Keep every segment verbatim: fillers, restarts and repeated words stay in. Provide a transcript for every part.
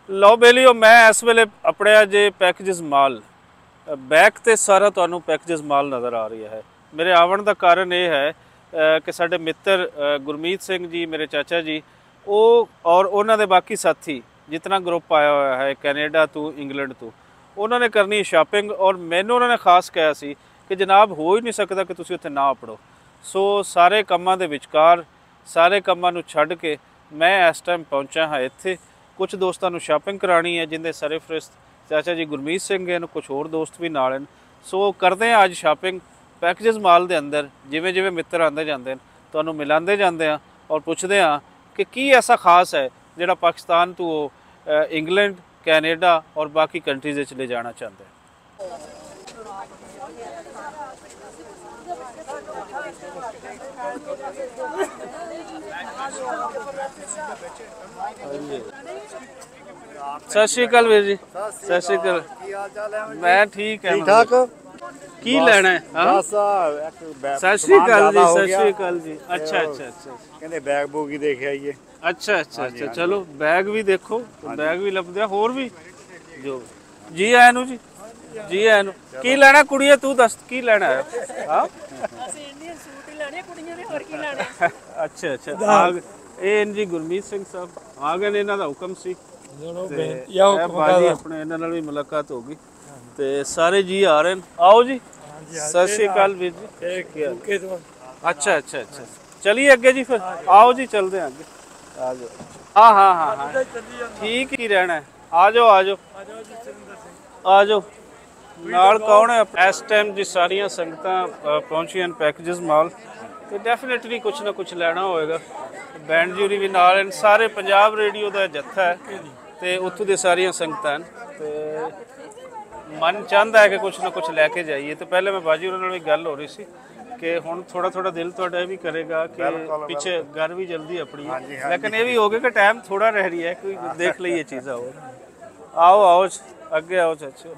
लो बेलियो मैं इस वेले अपने जे पैकेजेस माल बैक ते सारा तुहानू पैकेजेस माल नज़र आ रही है। मेरे आवन का कारण यह है कि साडे मित्र गुरमीत सिंह जी मेरे चाचा जी वो और उन्होंने बाकी साथी जितना ग्रुप आया हुआ है कैनेडा तो इंग्लैंड तो उन्होंने करनी शॉपिंग और मैनू उन्होंने खास कहा सी कि जनाब हो ही नहीं सकता कि तुसीं उत्थे ना पढ़ो। सो सारे कामां दे विचकार सारे कामां नू छड्ड के मैं इस टाइम पहुंचा हाँ इत्थे। कुछ दोस्तों को शॉपिंग करानी है जिंदे सरफरिस्त चाचा जी गुरमीत सिंह हैं, कुछ होर दोस्त भी नाल हैं। सो करते हैं अज शॉपिंग पैकेजेस माल के अंदर जिमें जिमें मित्र आते जाते हैं तो मिलाते जाते हैं और पूछते हैं कि की ऐसा खास है जोड़ा पाकिस्तान तो इंग्लैंड कैनेडा और बाकी कंट्रीज़ ले जाना चाहते हैं। सत श्री अकाल वीर जी। सत श्री अकाल। मैं ठीक है। ठीक की लेना है? सत श्री अकाल जी। सत श्री अकाल जी। अच्छा अच्छा अच्छा कहंदे बैग बूग ही देख आइए। अच्छा अच्छा अच्छा चलो बैग भी देखो बैग भी लभदे होर भी जो जी आया नू जी जी आया नू की लेना कुड़िए तू दस की लेना है? हां ਅਸੀਂ ਇੰਡੀਅਨ ਸੂਟ ਹੀ ਲੈਣੇ ਕੁੜੀਆਂ ਨੇ ਹੋਰ ਕੀ ਲੈਣਾ। ਅੱਛਾ ਅੱਛਾ ਆ ਇਹ ਜੀ ਗੁਰਮੀਤ ਸਿੰਘ ਸਾਹਿਬ ਆ ਗਏ ਨੇ ਇਹਨਾਂ ਦਾ ਹੁਕਮ ਸੀ ਤੇ ਬਾਜੀ ਆਪਣੇ ਇਹਨਾਂ ਨਾਲ ਵੀ ਮੁਲਾਕਾਤ ਹੋ ਗਈ ਤੇ ਸਾਰੇ ਜੀ ਆ ਰਹੇ ਨੇ। आओ जी सत श्री अकाल वीर जी। अच्छा अच्छा अच्छा चलिए अगे जी फिर आओ जी चलते हैं आगे। आ जाओ। हाँ हाँ हाँ हाँ ठीक ही रहना है। आ जाओ आ जाओ आ जाओ। नाल कौन है इस टाइम जी सारिया संगत पहुंची हैं पैकेजेस माल तो डेफिनेटली कुछ ना कुछ लेना होएगा। बैंड जूरी भी नाल हैं सारे पंजाब रेडियो का जत्था है तो उत्थों दे सारिया संगत हैं तो मन चाहता है कि कुछ ना कुछ लैके जाइए। तो पहले मैं बाजी उन्होंने भी गल हो रही सी कि हुण थोड़ा थोड़ा दिल तुहाडा भी करेगा कि पीछे घर भी जल्दी अपनी है लेकिन ये भी हो गया कि टाइम थोड़ा रह रही है कोई देख लीए चीज़ा हो। आओ आओ अगे आओ चाचो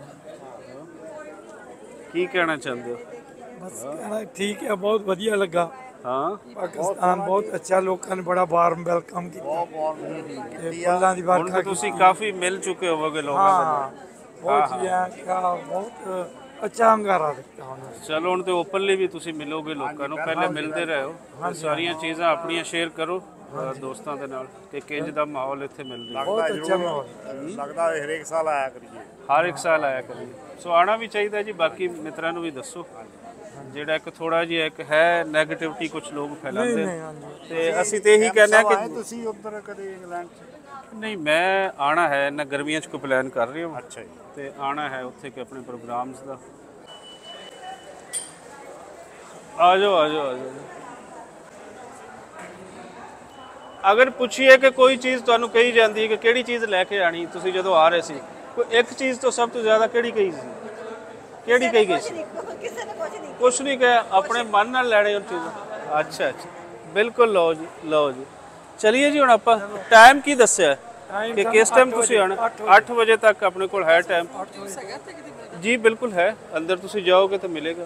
की कहना चाहते हो? बस कहना ठीक है बहुत वधिया लगा। हाँ पाकिस्तान बहुत अच्छा लोगों ने बड़ा वार्म वेलकम किया। तुसी काफ़ी मिल चुके होवोगे लोगों से। बहुत बहुत अच्छा हंगारा दिता। चलो हुण ते ओपनली भी तुसी मिलोगे लोगों को पहले मिलते रहो सारिया चीज़ां अपनियां शेयर करो दोस्तों के नाल कि किंज दा माहौल इत्थे मिल रहा है। बहुत अच्छा माहौल लगदा है हर एक साल आया करिए हर एक साल आया करिए। सो आना भी चाहिए जी। बाकी मित्रां नूं भी दसो ਜਿਹੜਾ ਇੱਕ ਥੋੜਾ ਜਿਹਾ ਇੱਕ ਹੈ ਨੈਗੇਟਿਵਿਟੀ ਕੁਝ ਲੋਕ ਫੈਲਾਉਂਦੇ ਤੇ ਅਸੀਂ ਤੇ ਇਹੀ ਕਹਿੰਦੇ ਆ ਕਿ ਤੁਸੀਂ ਉੱਧਰ ਕਦੇ ਇੰਗਲੈਂਡ ਚ ਨਹੀਂ ਮੈਂ ਆਣਾ ਹੈ ਨਾ ਗਰਮੀਆਂ ਚ ਕੋਈ ਪਲਾਨ ਕਰ ਰਹੀ ਹਾਂ। ਅੱਛਾ ਜੀ ਤੇ ਆਣਾ ਹੈ ਉੱਥੇ ਕਿ ਆਪਣੇ ਪ੍ਰੋਗਰਾਮਸ ਦਾ। ਆ ਜਾਓ ਆ ਜਾਓ ਆ ਜਾਓ। ਅਗਰ ਪੁੱਛੀਏ ਕਿ ਕੋਈ ਚੀਜ਼ ਤੁਹਾਨੂੰ ਕਹੀ ਜਾਂਦੀ ਹੈ ਕਿ ਕਿਹੜੀ ਚੀਜ਼ ਲੈ ਕੇ ਆਣੀ ਤੁਸੀਂ ਜਦੋਂ ਆ ਰਹੇ ਸੀ ਕੋਈ ਇੱਕ ਚੀਜ਼ ਤੋਂ ਸਭ ਤੋਂ ਜ਼ਿਆਦਾ ਕਿਹੜੀ ਕਹੀ ਸੀ ਕਿਹੜੀ ਕਹੀ ਗਈ ਸੀ? कुछ नहीं कहा अपने मन नाल लैणे उन चीज़। अच्छा अच्छा बिल्कुल लो जी लो जी। चलिए जी हुण आपां टाइम की दस्सिया कि किस टाइम तुसीं आना? अठ बजे तक अपने कोल है टाइम जी। बिल्कुल है अंदर तुसीं जाओगे तो मिलेगा।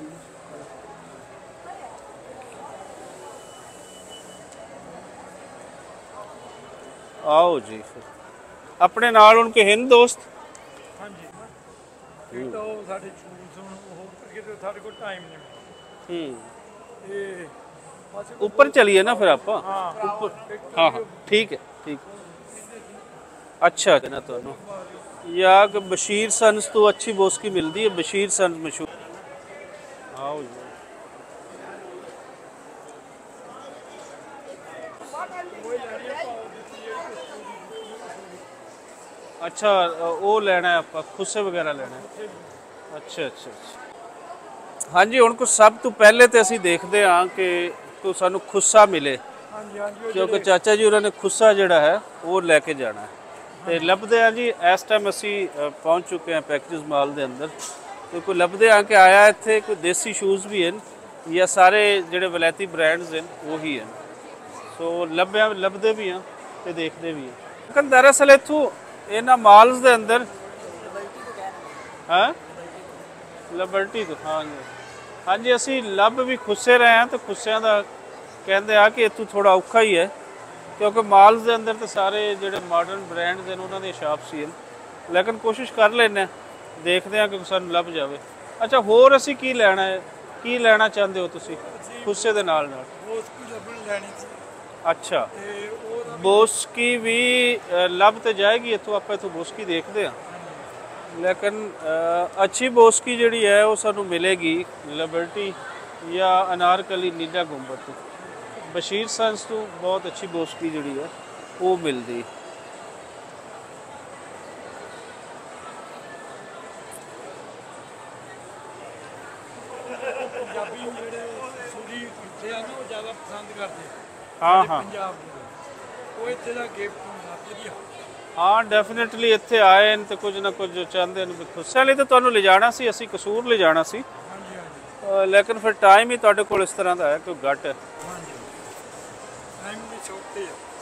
आओ जी फिर अपने नाल उनके हिंद दोस्त ऊपर चलिए ना फिर आप ऊपर। हाँ हाँ ठीक है ठीक है। अच्छा ना तो या कि बशीर सन्स तो अच्छी बोस्की मिलती है बशीर सन्स मशहूर। आओ अच्छा वो लेना है आप खुस्से वगैरह लेना है। अच्छा अच्छा अच्छा हाँ जी। हुण कुछ सब तो पहले तो असीं देखते हाँ कि तो सानू खुस्सा मिले क्योंकि चाचा जी उन्होंने खुस्सा जिहड़ा है वो लैके जाना है तो लभदे हाँ जी। इस टाइम असी पहुँच चुके हैं पैकेजेस माल के अंदर तो कोई लभदे हाँ कि आया इत्थे कोई देसी शूज़ भी हैं या सारे जिहड़े वलैती ब्रांड्स हैं वो ही हैं। सो लभ्या लभदे भी हैं तो देखते भी हैं लेकिन दरअसल इत्थों इन्हां माल्स के अंदर हाँ लिबर्टी तो हाँ जी हाँ जी असी लभ भी खुस्से रहे हैं तो खुस्सियां दा कहते आ कि इतों थोड़ा औखा ही है ਕਿਉਂਕਿ ਮਾਲਸ ਦੇ ਅੰਦਰ ਤਾਂ ਸਾਰੇ ਜਿਹੜੇ ਮਾਡਰਨ ਬ੍ਰਾਂਡਸ ਹਨ ਉਹਨਾਂ ਦੇ ਸ਼ਾਪਸ ਹੀ ਹਨ, ਲੇਕਿਨ ਕੋਸ਼ਿਸ਼ ਕਰ ਲੈਂਦੇ ਹਾਂ, ਦੇਖਦੇ ਹਾਂ ਕਿ ਸਾਨੂੰ ਲੱਭ ਜਾਵੇ। ਅੱਛਾ, ਹੋਰ ਅਸੀਂ ਕੀ ਲੈਣਾ ਹੈ, ਕੀ ਲੈਣਾ ਚਾਹੁੰਦੇ ਹੋ ਤੁਸੀਂ ਖੁੱਸੇ ਦੇ ਨਾਲ ਨਾਲ? ਬੋਸਕੀ ਲੱਭਣ ਲੈਣੀ ਸੀ ਅੱਛਾ, ਤੇ ਉਹ ਬੋਸਕੀ ਵੀ ਅ, ਲੱਭ ਤੇ ਜਾਏਗੀ ਇੱਥੋਂ, ਆਪਾਂ ਇੱਥੋਂ ਬੋਸਕੀ ਦੇਖਦੇ ਹਾਂ, ਲੇਕਿਨ ਅ, ਅੱਛੀ ਬੋਸਕੀ ਜਿਹੜੀ ਹੈ ਉਹ ਸਾਨੂੰ ਮਿਲੇਗੀ ਲਿਬਰਟੀ ਜਾਂ ਅਨਾਰਕਲੀ ਨੀਲਾ ਗੁੰਬਦ ਤੋਂ। ਬਸ਼ੀਰ ਸੰਸ ਤੋਂ ਬਹੁਤ ਅੱਛੀ ਬੋਸਕੀ ਜਿਹੜੀ ਹੈ ਉਹ ਮਿਲਦੀ। ਪੰਜਾਬੀ ਜਿਹੜੇ ਸੂਰੀ ਇੱਥੇ ਆ ਨਾ ਉਹ ਜ਼ਿਆਦਾ ਪਸੰਦ ਕਰਦੇ ਹਾਂ ਹਾਂ ਪੰਜਾਬ ਦੇ, ਉਹ ਇੱਥੇ ਦਾ ਗਿਫਟ ਹੁੰਦਾ ਵਧੀਆ। ਹਾਂ ਡੈਫੀਨਿਟਲੀ ਇੱਥੇ ਆਏ ਨੇ ਤੇ ਕੁਝ ਨਾ ਕੁਝ ਚਾਹੁੰਦੇ ਨੇ ਵੀ ਖੁੱਸੇ ਲਈ ਤਾਂ ਤੁਹਾਨੂੰ ਲਿਜਾਣਾ ਸੀ, ਅਸੀਂ ਕਸੂਰ ਲਿਜਾਣਾ ਸੀ, ਹਾਂਜੀ ਹਾਂਜੀ ਅ, ਲੇਕਿਨ ਫਿਰ ਟਾਈਮ ਹੀ ਤੁਹਾਡੇ ਕੋਲ ਇਸ ਤਰ੍ਹਾਂ ਦਾ ਹੈ ਕਿ ਘੱਟ ਹੈ। ਹਾਂਜੀ ਟਾਈਮ ਦੀ ਛੋਟੀ ਹੈ।